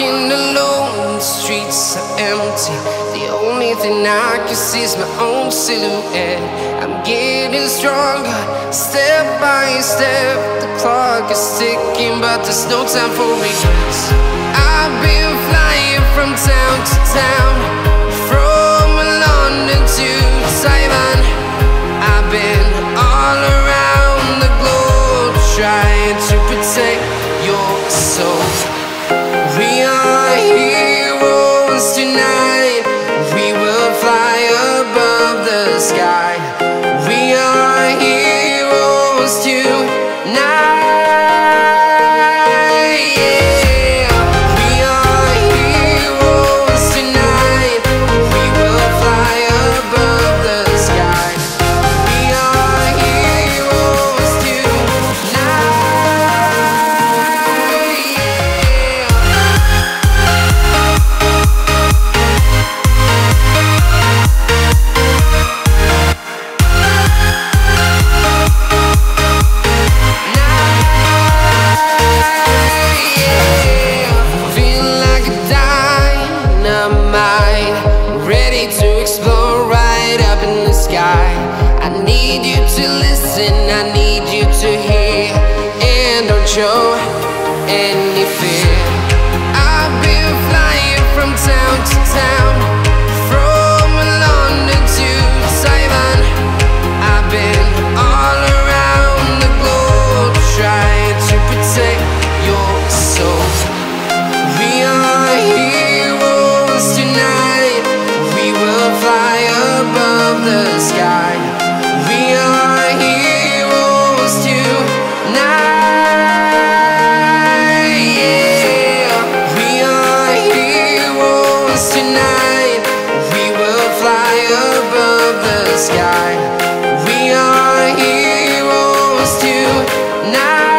walking alone, the streets are empty. The only thing I can see is my own silhouette. I'm getting stronger, step by step. The clock is ticking, but there's no time for regrets. I've been flying from town to town, from London to Taiwan. I've been all around the globe, trying to protect your soul. We are heroes tonight. We will fly above the sky. We are heroes tonight. I need you to listen, I need you to hear, and don't show any fear. I've been flying from town to town, from London to Taiwan. I've been all around the globe, trying to protect your soul. We are heroes tonight. We will fly above the sky. We are heroes tonight, yeah. We are heroes tonight. We will fly above the sky. We are heroes tonight.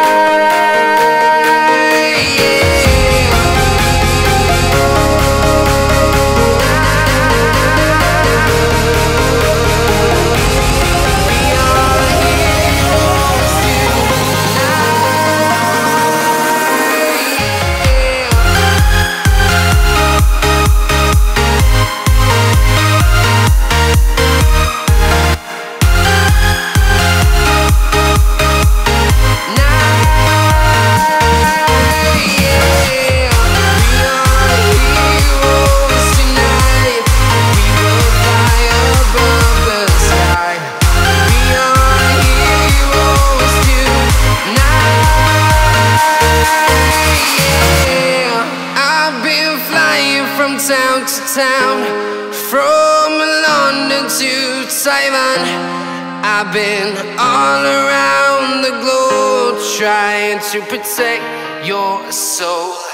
From town to town, from London to Taiwan. I've been all around the globe, trying to protect your soul.